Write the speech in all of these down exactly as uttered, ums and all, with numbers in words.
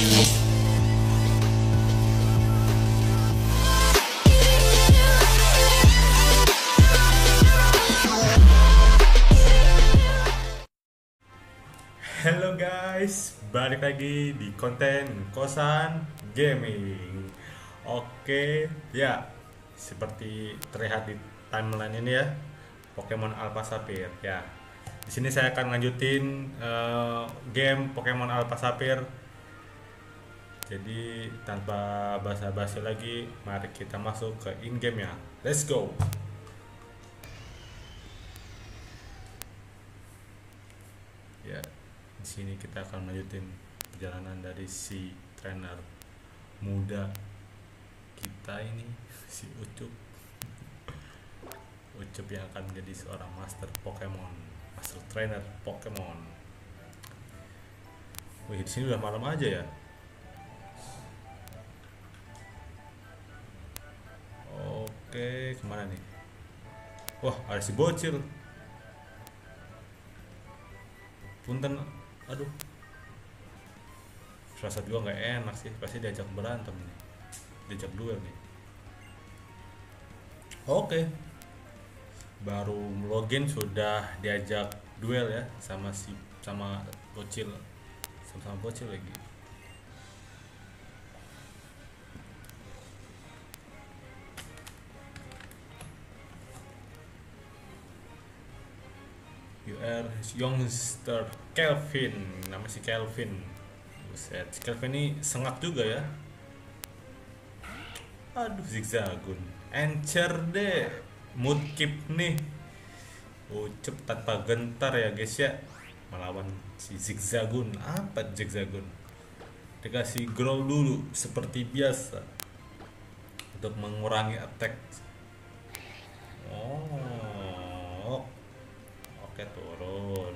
Halo guys, balik lagi di konten Kosan Gaming. Oke, ya seperti terlihat di timeline ini ya, Pokemon Alpha Sapphire. Ya, di sini saya akan lanjutin eh, game Pokemon Alpha Sapphire. Jadi tanpa basa-basi lagi, mari kita masuk ke in game ya. Let's go. Ya, di sini kita akan lanjutin perjalanan dari si trainer muda kita ini, si Ucup. Ucup yang akan menjadi seorang master Pokemon, master trainer Pokemon. Wih, di sini udah malam aja ya. Oke, kemana nih? Wah, ada si bocil. Punten, aduh. Rasa juga nggak enak sih, pasti diajak berantem nih, diajak duel nih. Oke, baru login sudah diajak duel ya sama si sama bocil, sama-sama bocil lagi. You are youngster Kelvin, nama si Kelvin. Buset, si Kelvin ini sengak juga ya. Aduh, zigzagun. Encer deh. Mudkip nih. Ucup tanpa gentar ya guys ya. Melawan si zigzagun. Apa zigzagun? Dikasih growl dulu seperti biasa untuk mengurangi attack. Oh, oke turun.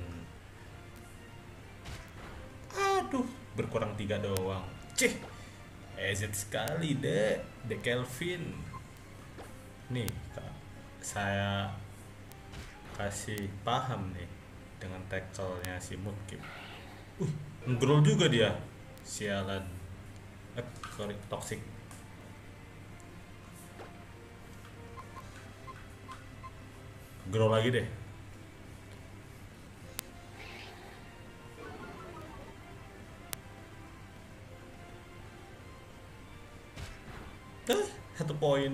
Aduh, berkurang tiga doang. Cih, E Z sekali deh, dek Kelvin. Nih, Kak, saya kasih paham nih dengan tackle-nya si Mudkip. Uh, ngegrol juga dia. Sialan. Eh, sorry, toxic. Grow lagi deh. Ah, satu poin.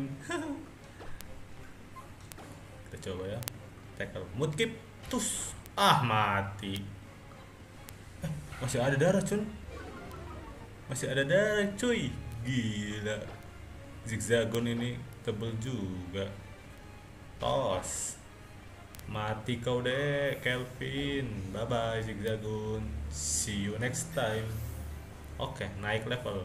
Kita coba ya. Tackle Mudkip. Tus. Ah, mati. Eh, masih ada darah, Cun. Masih ada darah, cuy. Gila. Zigzagon ini tebel juga. Tos. Mati kau deh, Kelvin. Bye bye, Zigzagon. See you next time. Oke, naik level.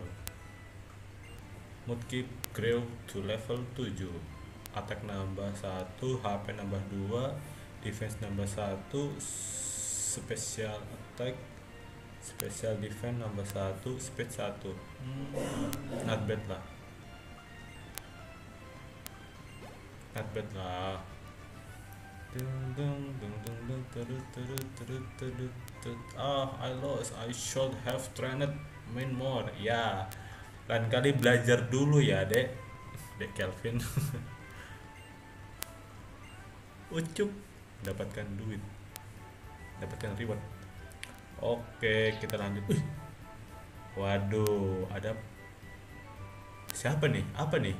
Mudkip grow to level tujuh. Attack nambah satu, H P nambah dua, defense nambah satu, special attack, special defense nambah satu, speed satu. Hmm, not bad lah. Not bad lah. Ah, I lost. I should have trained main more. Ya, lain kali belajar dulu ya, dek. Dek Kelvin. Ucup dapatkan duit, dapatkan reward. Oke, kita lanjut. Wih, waduh, ada siapa nih? Apa nih?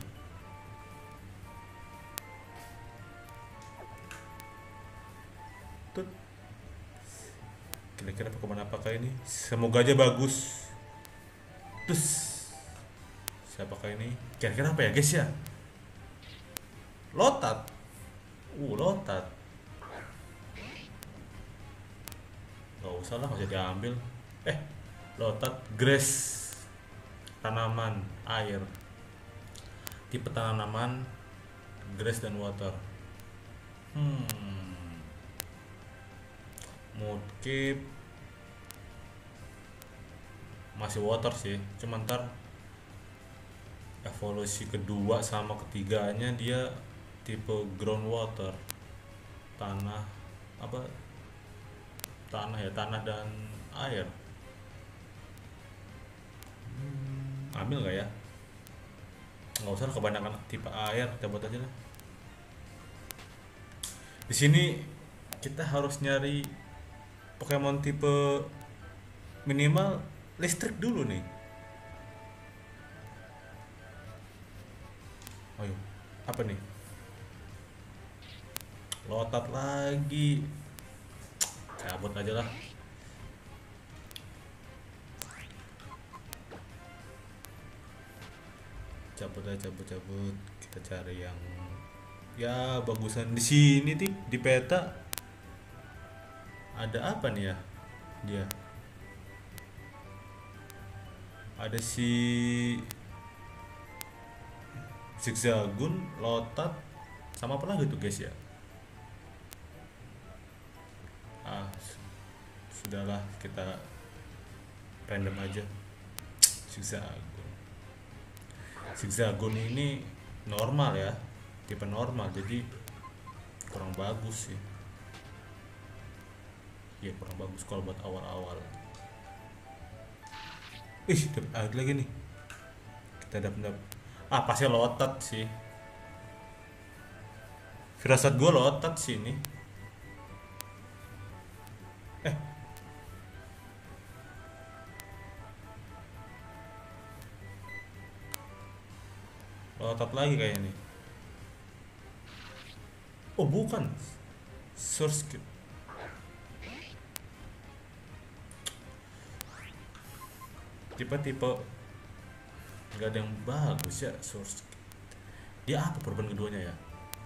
Tut. Kira-kira Pokemon apakah ini? Semoga aja bagus. Terus siapakah ini? Kira-kira apa ya guys ya? Lotat. Uh, Lotat. Gak usah lah, nggak usah diambil. Eh, Lotat grass, tanaman air. Tipe tanaman grass dan water. Hmm. Mudkip masih water sih, cuman ntar evolusi kedua sama ketiganya dia tipe ground water, tanah apa tanah ya tanah dan air. Ambil nggak ya? Nggak usah lah, kebanyakan tipe air, cabut aja lah. Di sini kita harus nyari Pokemon tipe minimal listrik dulu nih. Ayo, apa nih? Lotat lagi. Cabut aja lah. Cabut aja, cabut, cabut. Kita cari yang ya bagusan di sini nih di peta. Ada apa nih ya? Dia. Ada si Zigzagoon, Lotat, sama apa lagi tuh guys ya? Ah, sudahlah kita random aja. Zigzagoon. Zigzagoon ini normal ya, tipe normal, jadi kurang bagus sih. Ya kurang bagus kalau buat awal-awal. Ih, dapat air lagi nih. Kita dapat ah pasti Lotat sih. Firasat gue Lotat sih ini. Eh, Lotat lagi kayaknya nih. Oh bukan, source kit. Tipe-tipe nggak ada yang bagus ya source kit. Dia apa perubahan keduanya ya?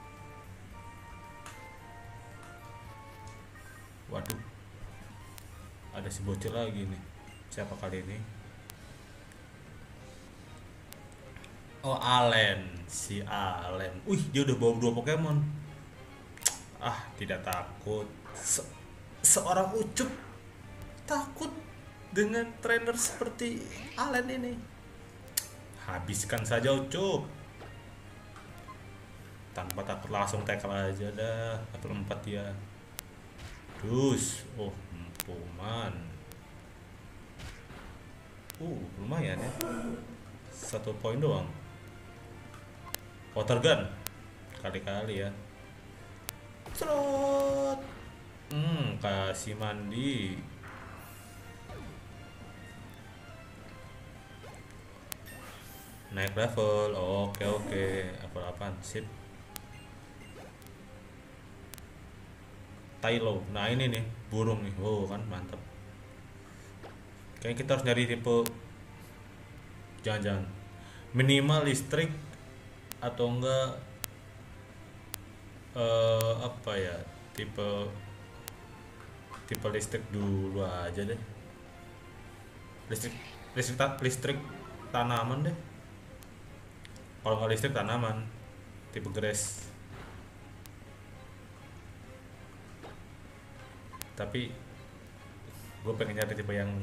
Waduh, ada si bocil lagi nih. Siapa kali ini? Oh Allen, si Allen. Wih, dia udah bawa dua Pokemon. Ah, tidak takut. Se- seorang Ucup takut dengan trainer seperti Allen ini. Habiskan saja Ucup. Tanpa takut langsung tackle aja dah. Level empat dia. Dus, oh empuman. Uh, lumayan ya. Satu poin doang. Water gun. Kali-kali ya. Serot. Hmm, kasih mandi. Naik level. Oke, oke. Level apaan? Sip. Tylo. Nah, ini nih, burung nih. Oh, kan mantap. Kayaknya kita harus nyari tipe jangan-jangan minimal listrik atau enggak eh, apa ya, tipe tipe listrik dulu aja deh. Listrik listrik ta- listrik tanaman deh. Kalau nggak listrik tanaman, tipe grass. Tapi gue pengen nyari tipe yang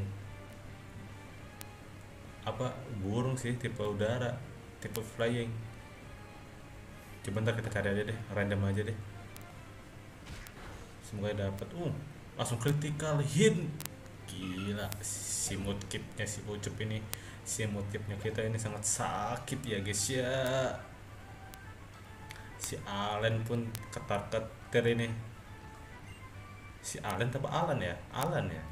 apa, burung sih, tipe udara, tipe flying. Coba ntar kita cari aja deh, random aja deh. Semoga dapat. Uh, langsung critical hit. Gila, si mudkipnya si Ucup ini, si mudkipnya kita ini sangat sakit ya guys ya. Si Allen pun ketar-ketir ini. Si Allen apa Alan ya? Alan ya.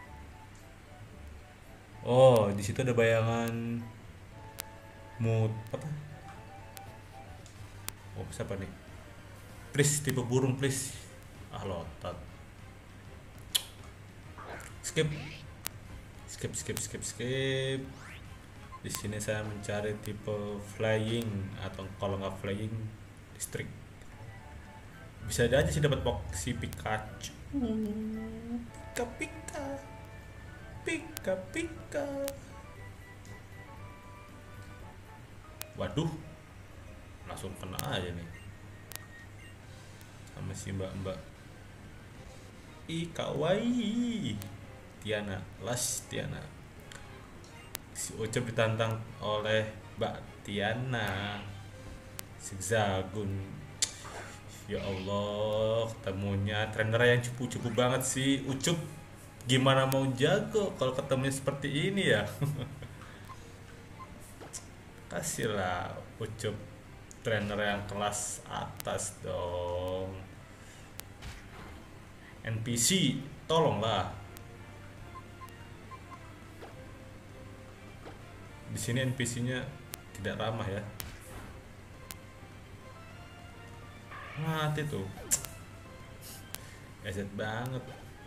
Oh, di situ ada bayangan mood apa? Oh, siapa nih? Please, tipe burung please. Ah, Lotat. Skip. Skip, skip, skip, skip. Di sini saya mencari tipe flying, atau kalau nggak flying, listrik. Bisa aja sih dapat box si Pikachu. Pika pika. Pika pika. Waduh, langsung kena aja nih sama si mbak-mbak. Ih, kawaii. Tiana, las Tiana. Si Ucup ditantang oleh Mbak Tiana. Zigzagoon. Ya Allah, ketemunya trainer yang cupu-cupu banget sih Ucup. Gimana mau jago kalau ketemunya seperti ini ya? Kasihlah Ucup trainer yang kelas atas dong. N P C, tolonglah. Di sini N P C-nya tidak ramah ya. Mati tuh. Eset banget.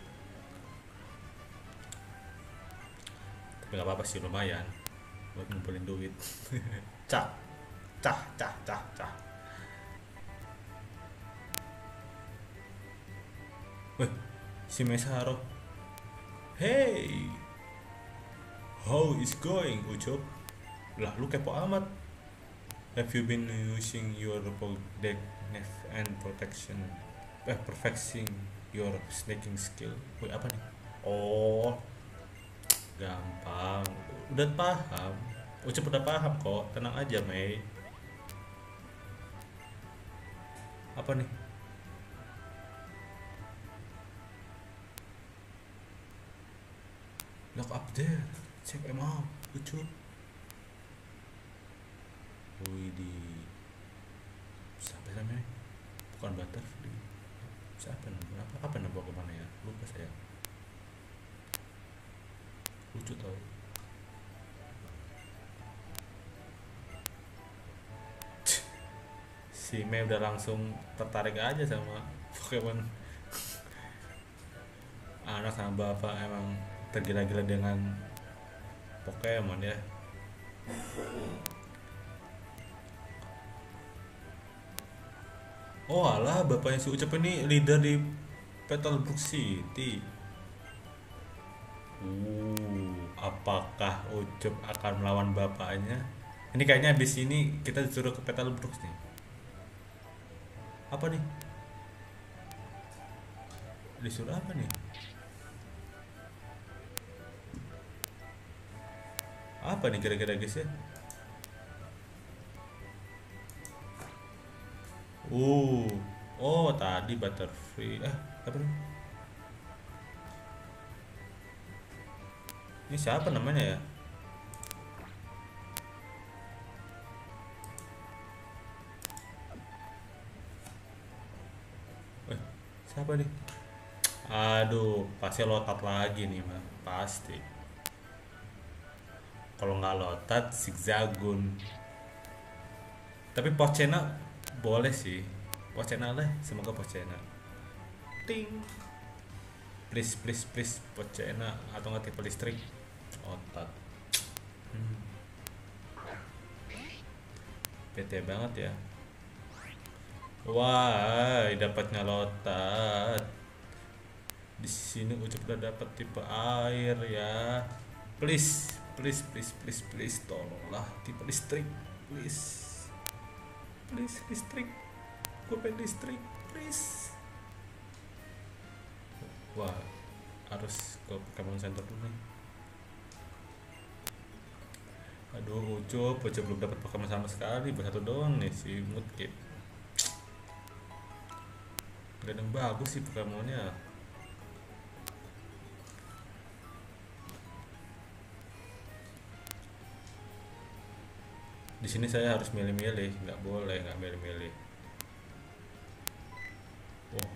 Tapi nggak apa-apa sih, lumayan buat ngumpulin duit. Cah, cah, cah, cah, cah. Wih, si Mesaro. Hey, how is going, Ucup? Lah, lu kepo amat. Have you been using your deck and protection, eh, perfecting your snaking skill? Wih, apa nih? Oh, gampang. Udah paham. Ucup udah paham kok. Tenang aja, Mei. Apa nih? Look up there. Check him out, Ucup. Wih, di siapa namanya? Bukan Butterfree. Siapa namanya? Apa apa nama kemana ya? Lupa saya. Lucu tau. Si Mei udah langsung tertarik aja sama Pokemon. Anak sama bapak emang tergila-gila dengan Pokemon ya. Oh alah, bapaknya si Ucup ini leader di Petalburg City. Uh, apakah Ucup akan melawan bapaknya? Ini kayaknya habis ini kita disuruh ke Petalburg nih. Apa nih? Disuruh apa nih? Apa nih kira-kira guys ya? Uh, oh tadi Butterfree. Eh, apa nih? Ini siapa namanya ya? Eh, siapa nih? Aduh, pasti lotat lagi nih mah, pasti. Kalau nggak lotat, Zigzagoon. Tapi Pochena boleh sih. Pochena lah, semoga Pochena. Ting. Please, please, please, Pochena atau nggak tipe listrik. Otat. Hmm. P T banget ya. Wah, dapatnya lotat. Di sini Ucup udah dapat tipe air ya. Please, please, please, please, please, tolonglah tipe listrik, please. Please listrik, gue pengen listrik, please. Wah, harus ke Pokemon Center dulu nih. Aduh, Ucup, Ucup belum dapat Pokemon sama sekali, baru satu doang nih si Mudkip. Gak ada yang bagus sih Pokemonnya. Di sini saya harus milih-milih, nggak boleh nggak milih-milih. Oh.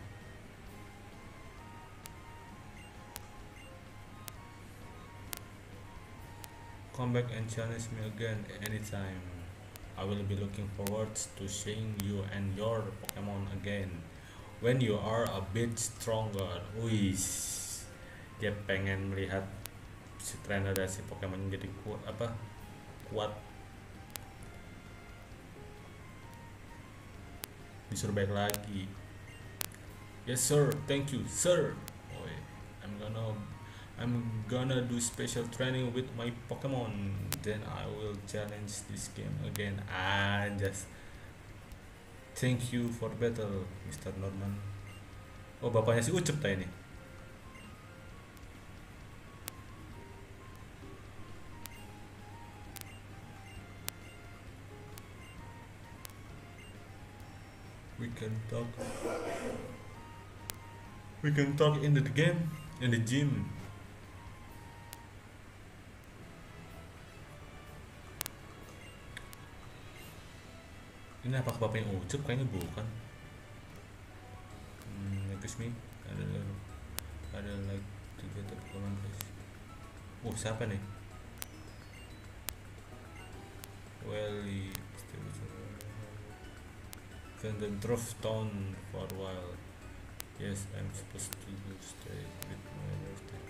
Come back and challenge me again anytime. I will be looking forward to seeing you and your Pokemon again when you are a bit stronger. Wih, dia pengen melihat si trainer dan si Pokemon jadi kuat apa kuat. Disuruh baik lagi. Yes sir, thank you sir. Oh, I'm gonna I'm gonna do special training with my Pokemon. Then I will challenge this game again. Ah, just thank you for battle, Mister Norman. Oh, bapaknya si Ucup tadi ini. We can talk. We can talk in the game, in the gym. Ini apakah bapaknya Ucup? Kayaknya bukan. Hmm, excuse me. Ada ada like tiga terpulang please. Oh siapa nih? Welly. Then the truth down for a while. Yes, I'm supposed to stay with my birthday.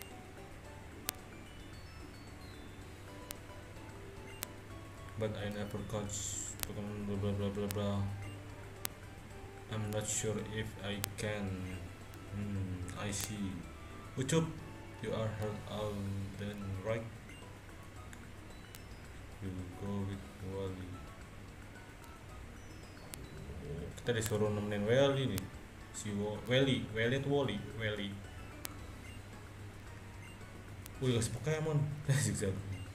But I never coach blah blah blah blah blah. I'm not sure if I can. Hmm, I see. Ucup, you are hurt all then, right? You go with Wally. Oh, kita disuruh nemenin Wally nih. Si Wally, Wally atau Wally? Wally. Wih, kasih Pokemon. Zigzag.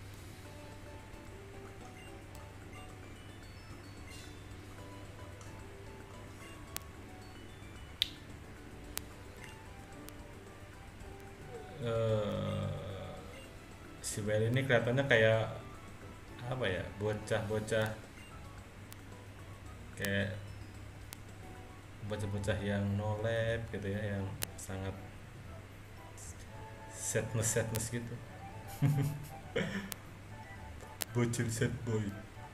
Uh, si Wally ini kelihatannya kayak apa ya, bocah-bocah kayak bocah-bocah yang nolep gitu ya, yang sangat sadness sadness gitu. Bocil sad boy.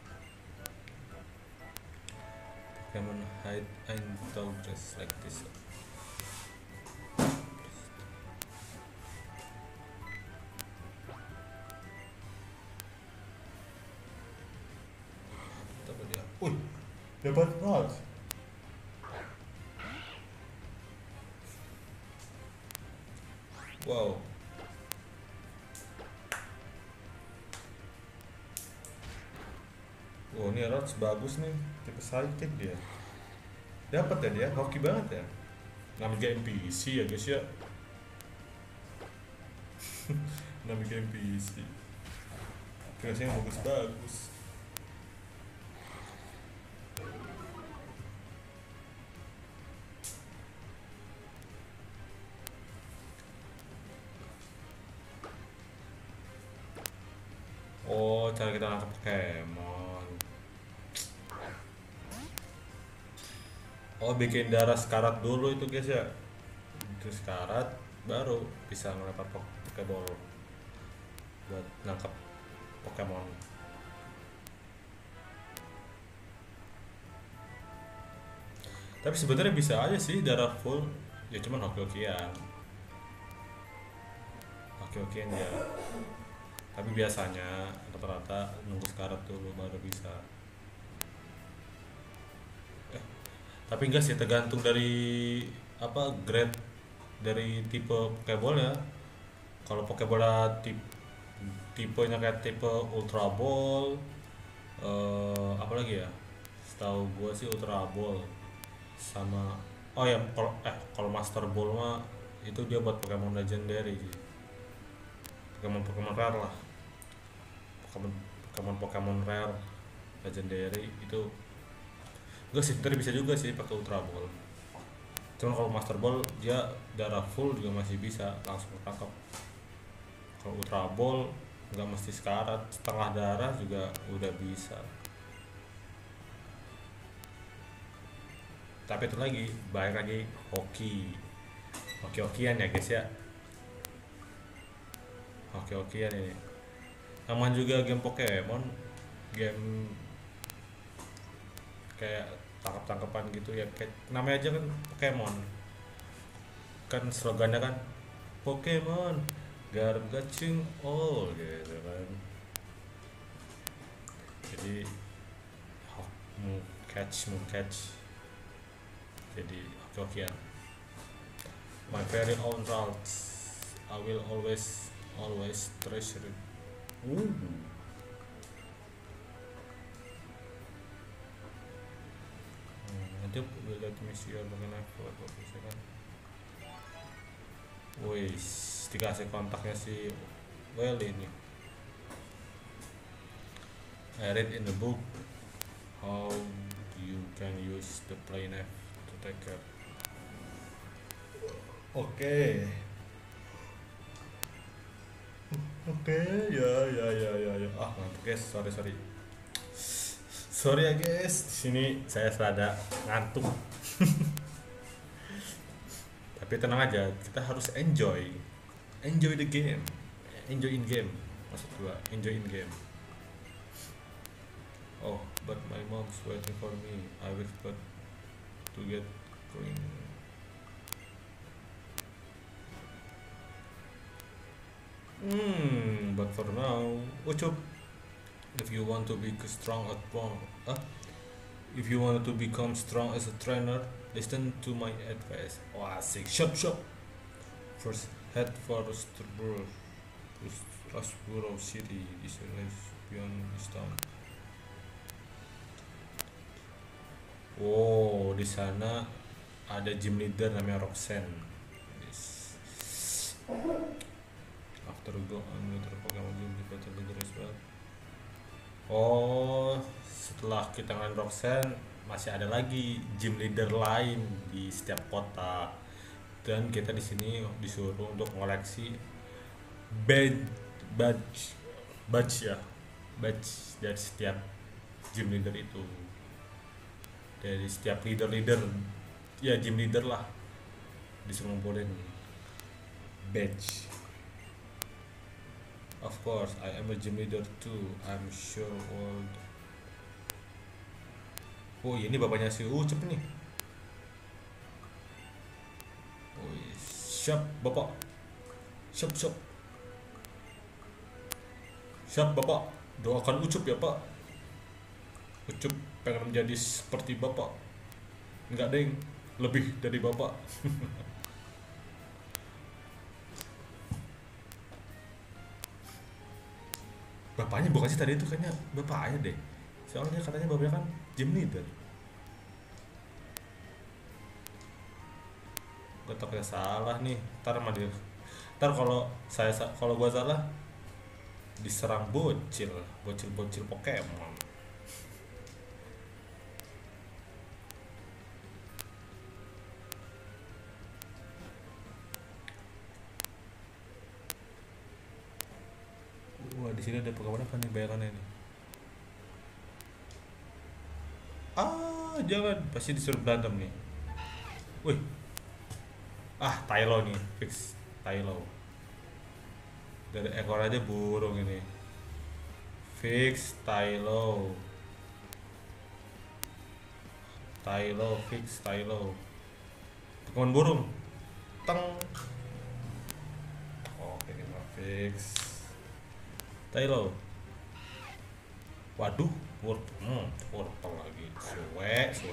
Pokemon hide and tall dress like this. Apa dia? Wih, dapat Ralts. Wow. Wow, ini Ralts bagus nih, tipe sidekick dia. Dapat ya dia, hoki banget ya. Namanya N P C ya guys ya. Namanya N P C. Kreasinya bagus-bagus. Oh, cara kita nangkap Pokemon. Oh, bikin darah sekarat dulu itu guys ya. Itu sekarat baru bisa melempar Pokeball buat nangkap Pokemon. Tapi sebenarnya bisa aja sih darah full. Ya cuman hoki-hokian. Hoki-hokian ya. Tapi biasanya rata-rata nunggu sekarat dulu baru bisa. Eh, tapi enggak sih, tergantung dari apa grade dari tipe Pokeball ya. Kalau Pokeball tipe tipenya kayak tipe Ultra Ball, eh, apa lagi ya? Setahu gua sih Ultra Ball sama oh ya kalau eh kalau Master Ball mah itu dia buat Pokemon Legendary sih. Pokemon Pokemon rare lah. Pokemon Pokemon Pokemon rare Legendary itu enggak sih, tadi bisa juga sih pakai Ultra Ball. Cuman kalau Master Ball dia darah full juga masih bisa langsung ketangkap. Kalau Ultra Ball nggak mesti sekarat, setengah darah juga udah bisa. Tapi itu lagi baik lagi hoki, hoki-hokian ya guys ya, hoki-hokian ini. Aman juga game Pokemon, game kayak tangkap-tangkapan gitu ya, kayak namanya aja kan Pokemon, kan slogannya kan Pokemon Gargaching all gitu kan. Jadi mau catch mau catch jadi hoki-hokian. My very own routes, I will always always treasure it. Ooh. Nanti will let me see your mengenai foto kan. Wih, dikasih kontaknya si Well ini. I read in the book how you can use the play knife to take care. Oke. Okay. Oke, okay, ya ya ya ya ya. Ah, mantap guys, sorry sorry. Sorry ya guys, di sini saya rada ngantuk. Tapi tenang aja, kita harus enjoy. Enjoy the game. Enjoy in game. Maksud gua, enjoy in game. Oh, but my mom's waiting for me. I will got to get going. Hmm, but for now, Ucup, if you want to be strong at one, uh, if you want to become strong as a trainer, listen to my advice. Oh, asik. Shop, shop. First, head for Strasbourg. Strasbourg City is beyond this town. Oh, di sana ada gym leader namanya Roxanne. Yes. After go on with the Pokemon gym better leader as well. Oh, setelah kita ngelain Roxanne, masih ada lagi gym leader lain di setiap kota. Dan kita di sini disuruh untuk mengoleksi badge, badge, badge ya, badge dari setiap gym leader itu. Dari setiap leader-leader, ya gym leader lah, disuruh ngumpulin badge. Of course, I am a gym leader too. I'm sure all. Oh, ini bapaknya si Ucup nih. Oh, siap bapak. Siap siap. Siap bapak. Doakan Ucup ya pak. Ucup pengen menjadi seperti bapak. Enggak deng, lebih dari bapak. Bapaknya bukan sih tadi itu kayaknya bapaknya deh. Soalnya katanya bapaknya kan gym leader. Gue takutnya salah nih. Ntar sama dia. Ntar kalau saya kalau gua salah diserang bocil, bocil-bocil Pokemon. Wah, di sini ada Pokemon apa nih bayangannya nih? Ah, jangan, pasti disuruh berantem nih. Wih. Ah, Tylo nih, fix Tylo. Dari ekor aja burung ini. Fix Tylo. Tylo, fix Tylo. Pokemon burung. Teng. Oke, kita fix Tylo. Waduh, word, hmm, wortel lagi. Suwe, suwe.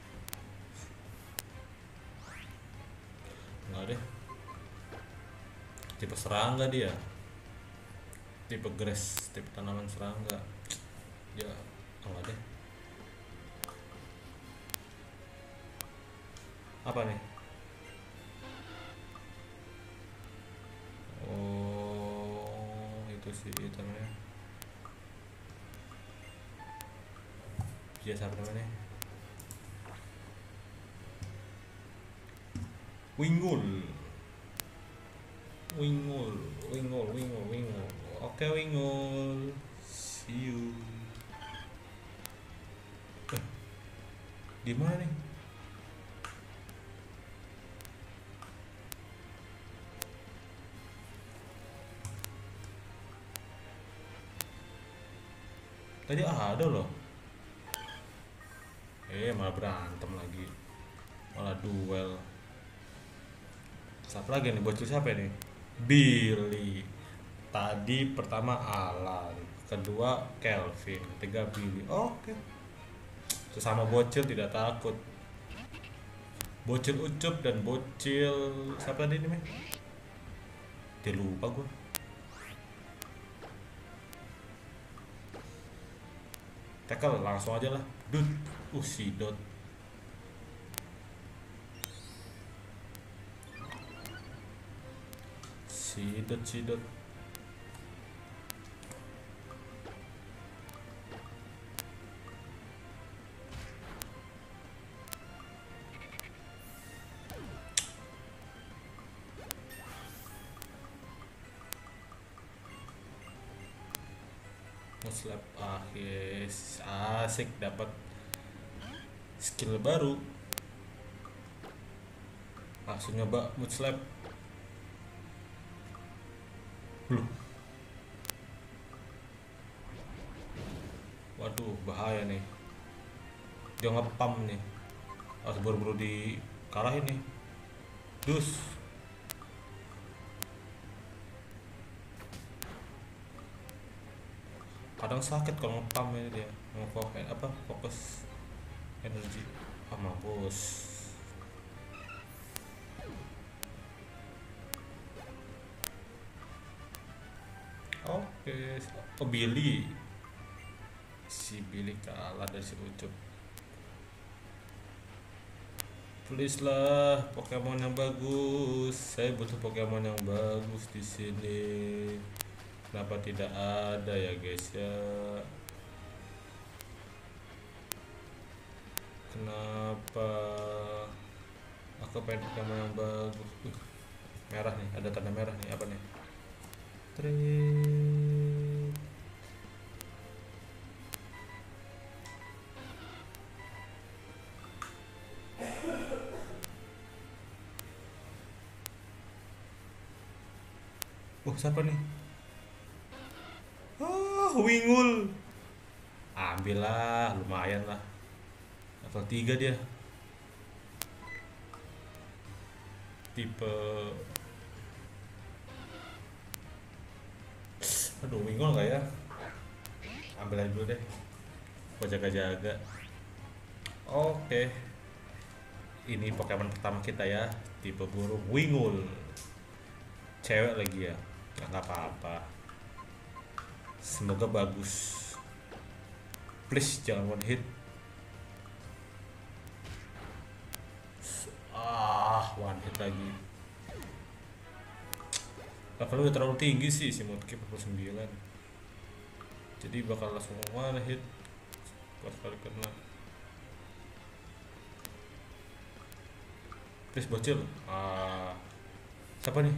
Enggak deh. Tipe serangga dia. Tipe grass, tipe tanaman serangga. Ya, enggak deh. Apa nih? Oh, itu sih itemnya. Biasa apa namanya? Wingul. Wingul, Wingul, Wingul, Wingul. Oke, Wingul. See you. Eh, di mana nih? Tadi ada loh. Eh, malah berantem lagi. Malah duel. Siapa lagi nih? Bocil siapa nih? Billy. Tadi pertama Alan, kedua Kelvin, ketiga Billy. Oke. Sesama bocil tidak takut. Bocil Ucup dan bocil siapa tadi nih? Dia lupa gue. Tackle langsung aja lah. Dut. Uh, si Dot. Sidot, sidot. Muslim. Ah yes, asik dapat skill baru. Langsung nyoba Muslim. Loh, waduh bahaya nih, dia ngepam nih, harus buru-buru dikalahin nih. Dus, kadang sakit kalau ngepam ini dia, ngefokus apa fokus energi. Ah mampus. Oke, oh Billy, si Billy kalah dari si Ucup. Please lah, Pokemon yang bagus. Saya butuh Pokemon yang bagus di sini. Kenapa tidak ada ya guys ya? Kenapa? Aku pengen Pokemon yang bagus. Uh, merah nih, ada tanda merah nih, apa nih? Tring. Oh, siapa nih? Ah, Wingul. Ambillah, lumayan lah. Level tiga dia. Tipe aduh, Wingul nggak ya? Ambil aja dulu deh. Gua jaga-jaga. Oke. Ini Pokemon pertama kita ya, tipe burung Wingul. Cewek lagi ya. Nggak apa-apa. Semoga bagus. Please jangan one hit. Ah, one hit lagi. Levelnya udah terlalu tinggi sih si Mudkip empat puluh sembilan. Jadi bakal langsung one hit pas kali kena. Please bocil. Ah, siapa nih?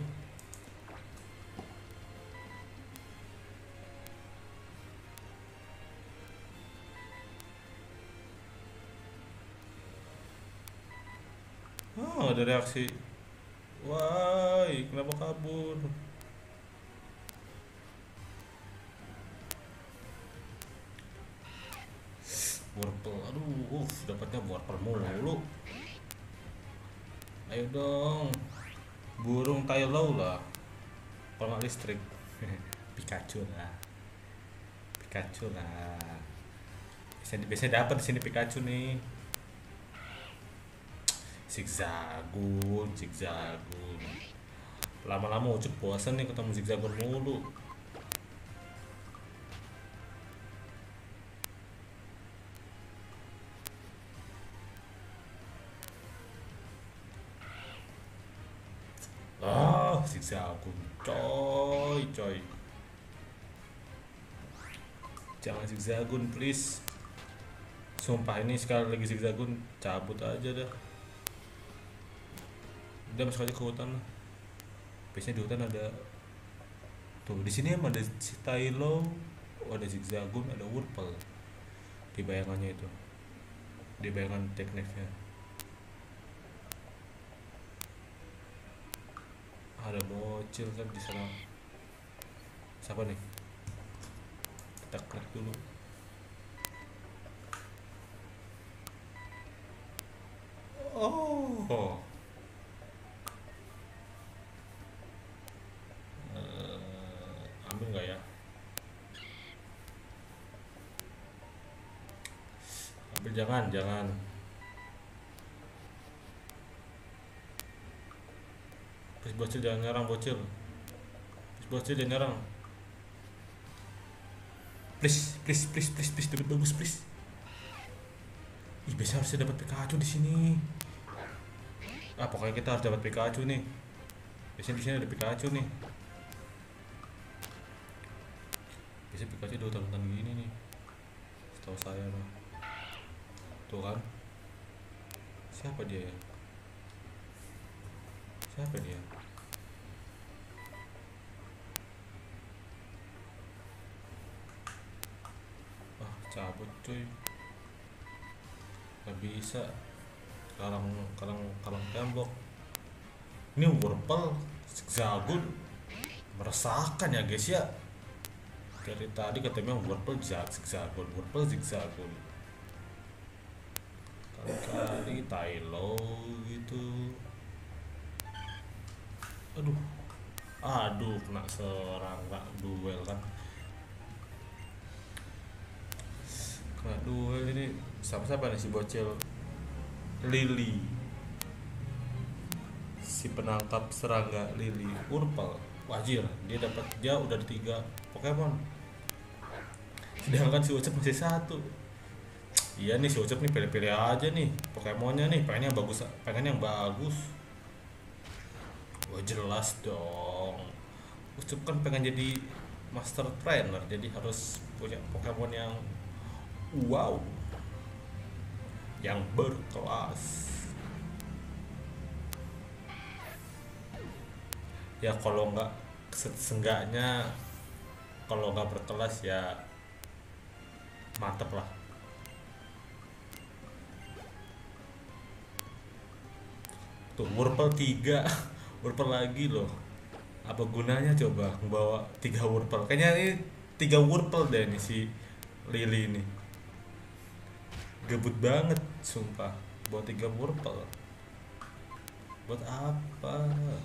Oh, ada reaksi. Why? Kenapa kabur? Wortel. Aduh, uff, dapatnya wortel mulu. Ayo dong. Burung Tylo lah. Kalau nggak listrik. Pikachu lah. Pikachu lah. Biasanya, biasanya dapat di sini Pikachu nih. Zigzagoon, Zigzagoon. Lama-lama Ucup bosan nih ketemu Zigzagoon mulu. Ah, Zigzagoon, coy, coy. Jangan Zigzagoon please. Sumpah ini sekali lagi Zigzagoon cabut aja dah. Udah masuk aja ke hutan lah. Biasanya di hutan ada tuh, di sini emang ada si Tylo, ada Zigzagoon, ada Wurple di bayangannya itu, di bayangan tekniknya ada bocil kan di sana. Siapa nih? Kita klik dulu. Oh, uh, ambil nggak ya? Ambil, jangan, jangan. Please bocil jangan nyerang bocil. Please bocil jangan nyerang. Please, please, please, please, please, dapat bagus please. Ih, biasa harusnya dapat Pikachu di sini. Ah, pokoknya kita harus dapat Pikachu nih. Biasanya di sini ada Pikachu nih. Biasanya Pikachu di hutan-hutan gini nih. Setahu saya mah. Tuh kan. Siapa dia ya? Siapa dia? cabut cuy, nggak bisa. Kalang kalang kalang tembok. Ini Wurple Zigzagoon meresahkan ya guys ya. Dari tadi katanya Wurple Zigzagoon, Wurple Zigzagoon. Kali-kali Tylo gitu. Aduh, aduh kena serangga duel kan. Kena duel ini siapa-siapa nih si bocil Lily, si penangkap serangga Lily Wurple. Wajir, dia dapat, dia udah ada tiga Pokemon. Sedangkan si Ucap masih satu. Iya nih si Ucap nih pilih-pilih aja nih Pokemonnya nih, pengen yang bagus, pengen yang bagus. Wah jelas dong. Ucup kan pengen jadi master trainer, jadi harus punya Pokemon yang wow, yang berkelas. Ya kalau nggak seenggaknya kalau nggak berkelas ya mantep lah. Tuh Wurple tiga Wurple lagi loh. Apa gunanya coba membawa tiga Wurple? Kayaknya ini tiga Wurple deh nih si Lily ini. Gebut banget sumpah bawa tiga Wurple. Buat apa?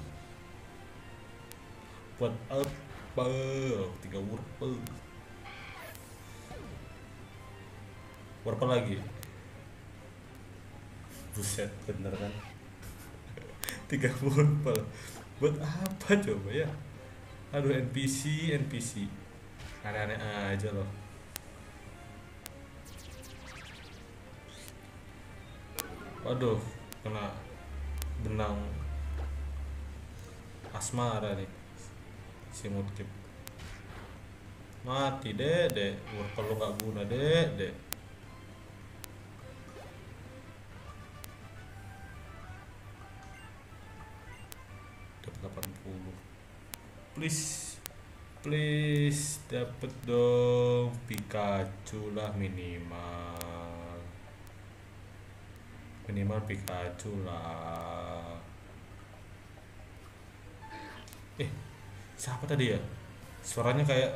Buat apa? Tiga Wurple. Wurple lagi. Buset bener kan? Tiga Wurple. Buat apa coba ya? Aduh N P C N P C aneh-aneh aja loh. Waduh kena benang asmara nih si Mudkip. Mati deh deh Wurple lo gak guna deh deh. Dapat delapan puluh. Please please dapet dong Pikachu lah minimal. Minimal Pikachu lah. Eh siapa tadi ya? Suaranya kayak,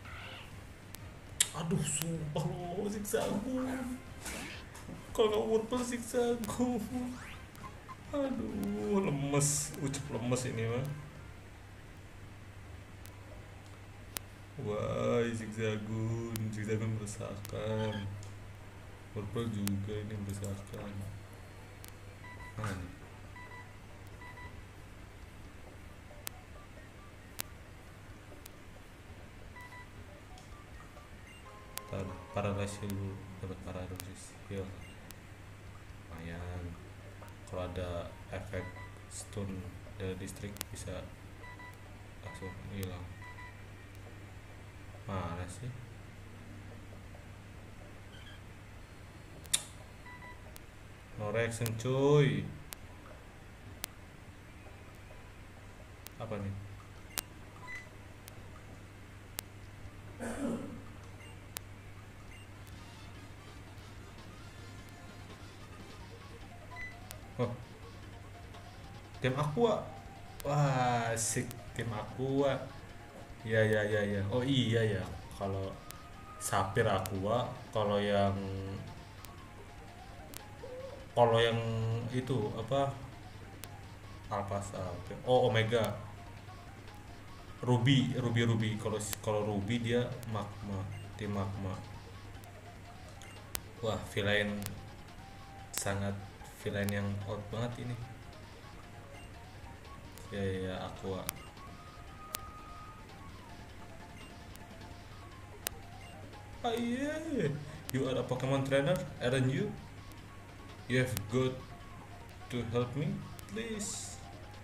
aduh sumpah lo Zigzagoon. Kalau nggak Wurple Zigzagoon. Aduh lemes, Ucup lemes ini mah. Wah Zigzagoon, Zigzagoon meresahkan. Wurple juga ini meresahkan. Mana nih? Paralyze Heal, dapat Paralyze Heal lumayan. Kalau ada efek stun dari distrik bisa langsung hilang. Mana sih? No reaction cuy. Apa nih? Oh, tim Aqua. Wah, asik tim Aqua. Ya ya ya ya. Oh iya ya. Kalau Sapphire Aqua, kalau yang kalau yang itu apa? Alpha Sapphire. Oh, Omega. Ruby, Ruby Ruby. Kalau kalau Ruby dia Magma, tim Magma. Wah, villain sangat villain yang out banget ini. Ya ya, ya Aqua. Ah yeah. You are a Pokemon trainer, aren't you? You have got to help me, please.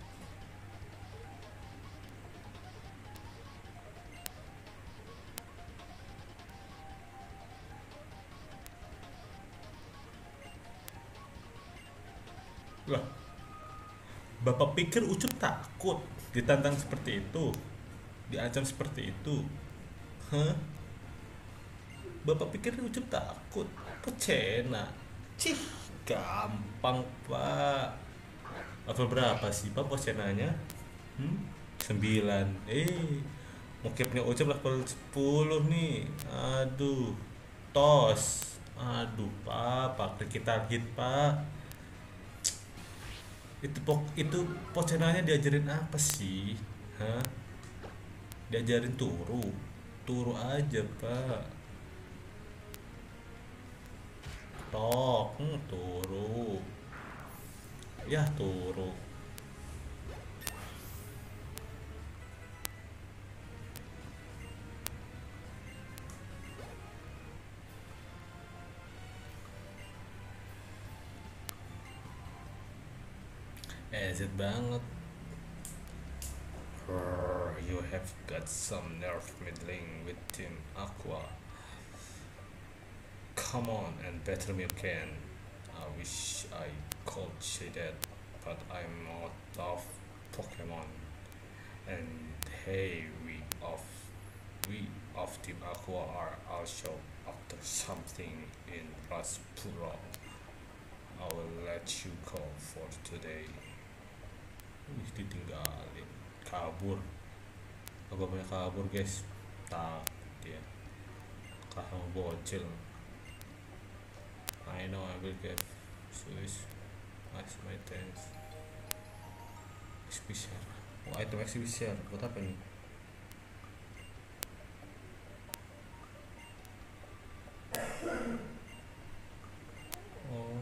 Lah, Bapak pikir Ucup takut ditantang seperti itu, diancam seperti itu? Hah? Bapak pikir Ucup takut? Pecena. Cih, gampang pak. Level berapa sih pak Pocenanya? Hmm? sembilan. Eh, mukipnya Ucup level sepuluh nih. Aduh, tos. Aduh pak, pak kita hit pak. Itu pok itu Pocenanya diajarin apa sih? Hah? Diajarin turu. Turu aja pak. Tok, hmm, turu. Ya turu. Ezet banget. Brr, you have got some nerve meddling with Team Aqua. Come on and better me again. I wish I could say that, but I'm out of Pokemon. And hey, we of we of Team Aqua are also after something in Raspuro. I will let you go for today. Wih, ditinggalin, kabur. Agak banyak kabur guys, takut dia kalah bocil. I know I will get Swiss as my thanks. Exhibition. Oh, item exhibition buat apa nih? Oh,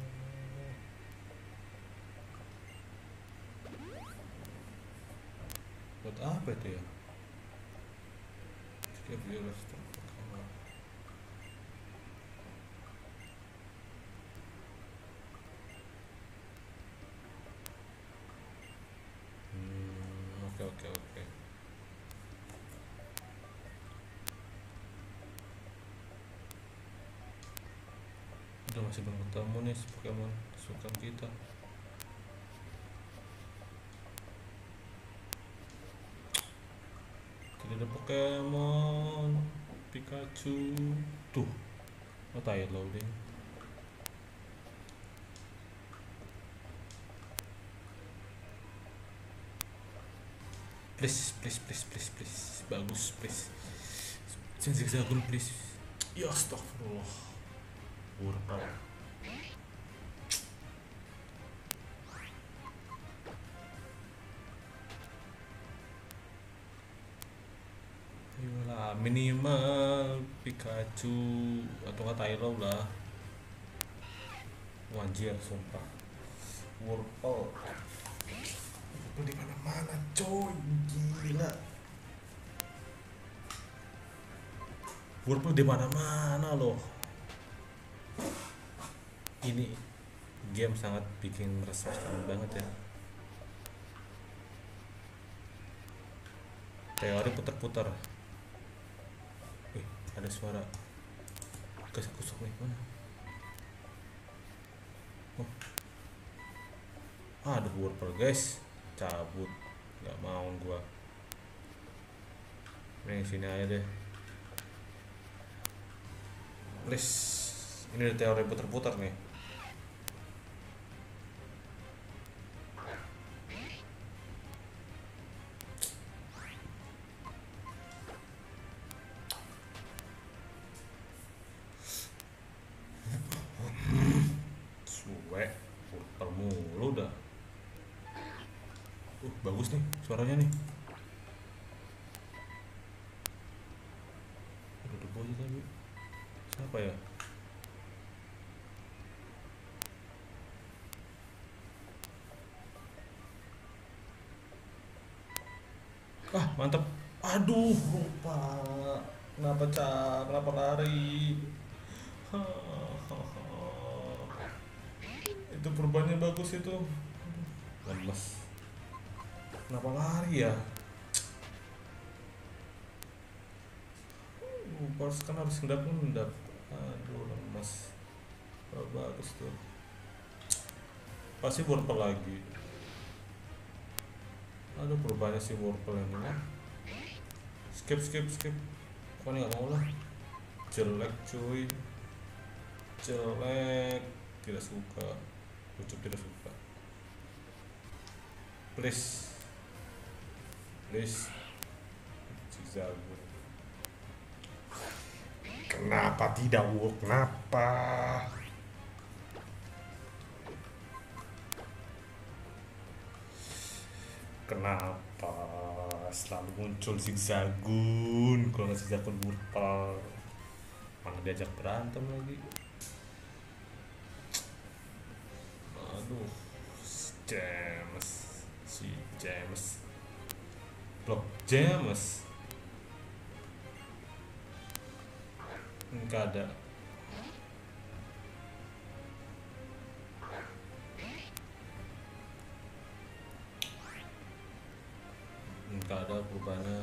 buat apa itu ya? Skip your restaurant. Hmm, oke oke oke. Udah masih belum ketemu nih si Pokemon kesukaan kita. Tidak ada Pokemon Pikachu. Tuh, oh tai loading. Please, please, please, please, please. Bagus, please. Zigzagoon, please. Ya astagfirullah. Urpal. Ayolah, minimal Pikachu atau nggak Tylo lah. Wajir, sumpah. Wurple. Wurple di mana-mana, coy. Gila. Wurple di mana-mana loh. Ini game sangat bikin meresahkan banget ya. Teori putar-putar. Wih, ada suara kesek-kusuk nih, mana? Oh. Ah, ada Wurple guys, cabut, nggak mau gua. Nih sini aja deh. Please, ini ada teori putar-putar nih. Suwe, Wurple mulu dah. Uh, bagus nih suaranya nih. Udah depo aja tadi. Siapa ya? Ah, mantap. Aduh, lupa. Kenapa cak? Kenapa lari? Itu perubahannya bagus itu. Lemes. Kenapa lari ya? Uh, Pars kan harus ngendap-ngendap. Aduh, lemes. Oh, bagus tuh. Pasti Wurple lagi. Aduh, perubahannya si Wurple yang mana? Skip, skip, skip. Kok ini gak mau lah? jelek cuy, jelek, tidak suka, ucup tidak suka. Please, please, Zigzagoon. Kenapa tidak work? Kenapa? Kenapa selalu muncul Zigzagoon? Kalau nggak Zigzagoon Wurpal, mana diajak berantem lagi? Aduh, James, si James, blok James, nggak ada. Nggak ada perubahannya.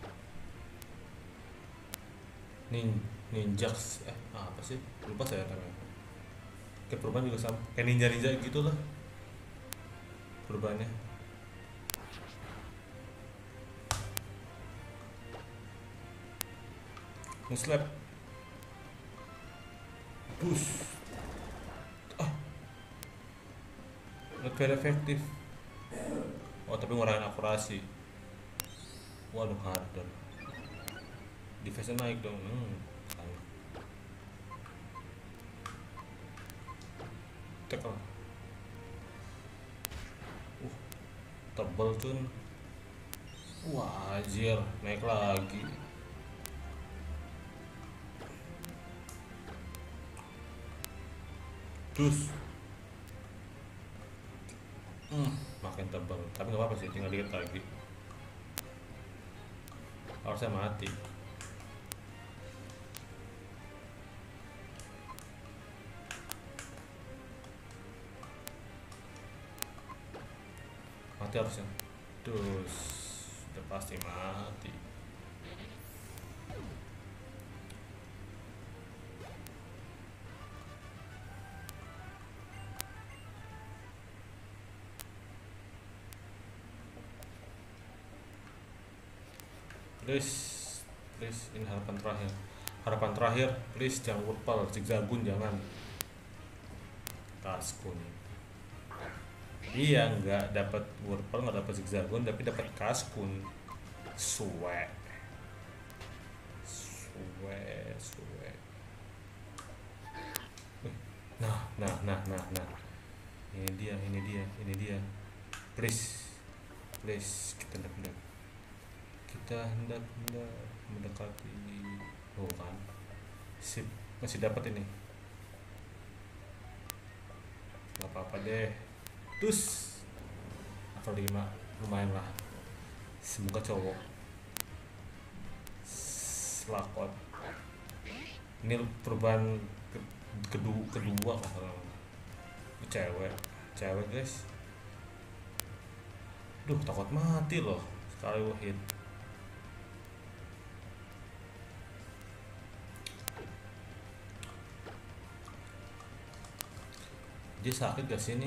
Nin Ninjax eh apa sih, lupa saya namanya. Kayak perubahan juga sama kayak ninja ninja gitu lah perubahannya. Nge-slap boost, ah not very efektif. Oh tapi ngurangin akurasi. Waduh, Harden defense naik dong. Hmm, salah. Tackle. Uh, tebel cun. Wah, anjir, naik lagi. Dus. Hmm, makin tebal. Tapi nggak apa-apa sih, tinggal dikit lagi. Harusnya mati. Mati harusnya. Dus, udah pasti mati. Please, please, ini harapan terakhir. Harapan terakhir, please jangan Wurpal, Zigzagoon jangan. Kaskun. Iya, nggak dapat Wurpal, nggak dapat Zigzagoon, tapi dapat Kaskun. Suwe, suwe, suwe. Nah, nah, nah, nah, nah. Ini dia, ini dia, ini dia. Please, please, kita hendak kita hendak hendak mendekati. Oh kan, sip, masih dapat ini. Gak apa-apa deh. Terus level lima lumayan lah. Semoga cowok. Selakot. Ini perubahan kedua kedua lah. Cewek, cewek guys. Duh, takut mati loh sekali hit. Dia sakit gak sih ini?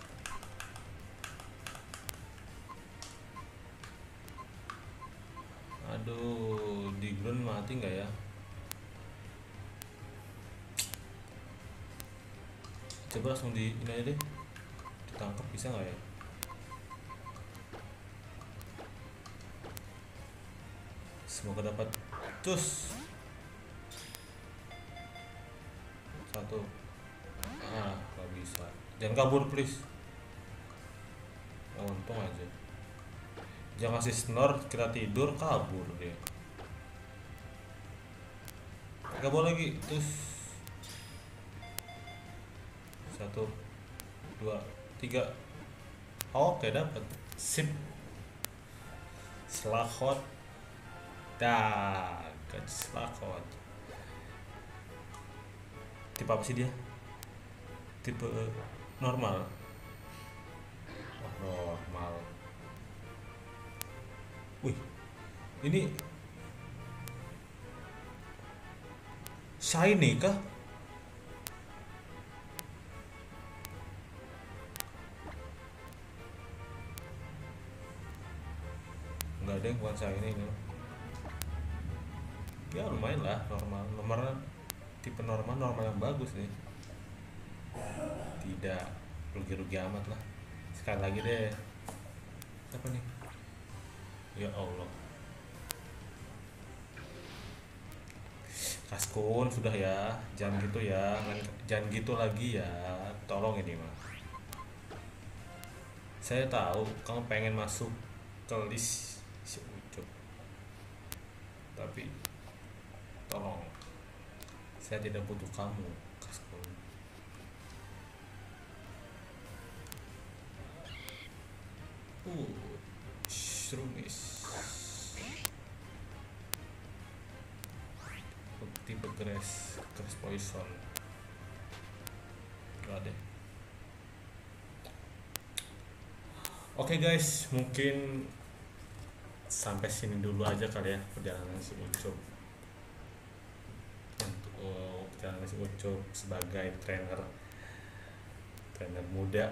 Aduh, di ground mati nggak ya? Coba langsung di ini aja deh, ditangkap bisa nggak ya? Semoga dapat. Terus satu. Ah, nggak bisa. Jangan kabur please. Oh, untung aja. Jangan kasih snore, kita tidur kabur dia. Gak boleh lagi. Terus satu, dua, tiga. Oke, dapat. Sip. Selakot. Dah, selakot. Tipe apa sih dia? Tipe normal. Oh, normal. Wih, ini shiny kah? Enggak ada yang bukan shiny ini. Ya lumayan lah, normal nomor, tipe normal, normal yang bagus nih, tidak rugi-rugi amat lah. Sekali lagi deh, apa nih, ya Allah, Kaskun sudah ya, jangan gitu ya, jangan gitu lagi ya, tolong ini mah. Saya tahu kamu pengen masuk ke list si Ucup, tapi tolong, saya tidak butuh kamu, Kaskun. Uh, Shroomis. Tipe grass, grass poison. Gak deh. Oke guys, mungkin sampai sini dulu aja kali ya perjalanan si Ucup, untuk oh, perjalanan si Ucup sebagai trainer trainer muda.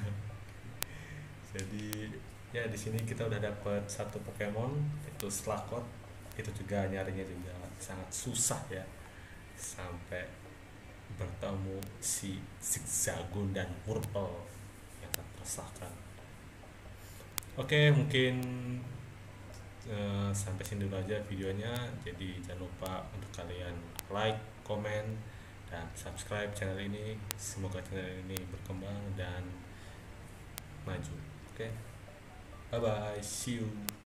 Jadi ya di sini kita udah dapat satu Pokemon, itu Slakot. Itu juga nyarinya juga sangat susah ya, sampai bertemu si Zigzagoon dan Purple yang sangat meresahkan. Oke, mungkin eh, sampai sini dulu aja videonya. Jadi jangan lupa untuk kalian like, komen, dan subscribe channel ini. Semoga channel ini berkembang dan maju. Oke, bye bye, see you.